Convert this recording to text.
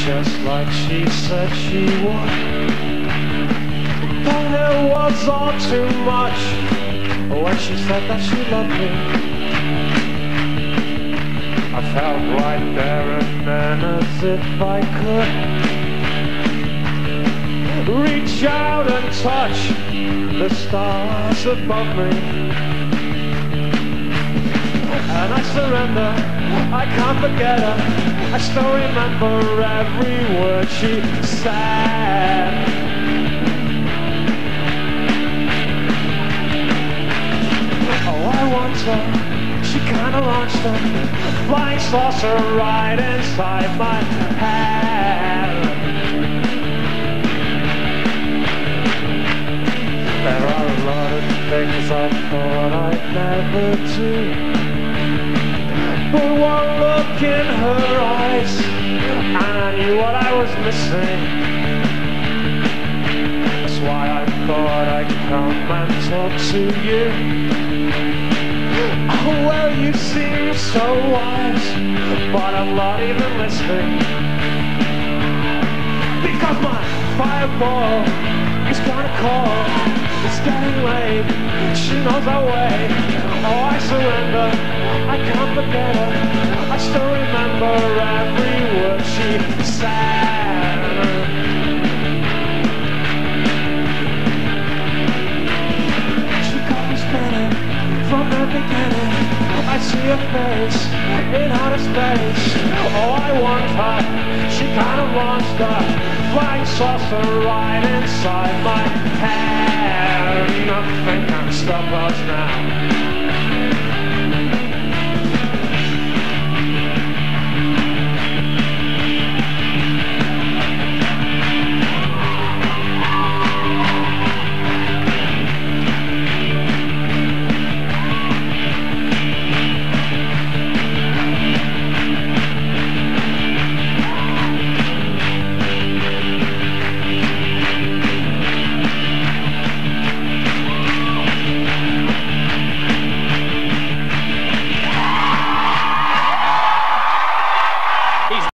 just like she said she would. But it was all too much when she said that she loved me. I felt right there and then, as if I could reach out and touch the stars above me. And I surrender, I can't forget her. I still remember every word she said. Oh, I want her, she kinda launched her flying saucer right inside my head. There are a lot of things I thought I'd never do, but one look in her eyes and I knew what I was missing. That's why I thought I'd come and talk to you. Oh, well, you seem so wise, but I'm not even listening, because my fireball is gonna call. It's getting late, she knows our way. Oh, I surrender, I can't forget her. I still remember every word she said. She got me spinning from the beginning. I see her face in outer space. Oh, I want her, she kind of wants the flying saucer right inside my head. Nothing can stop us now.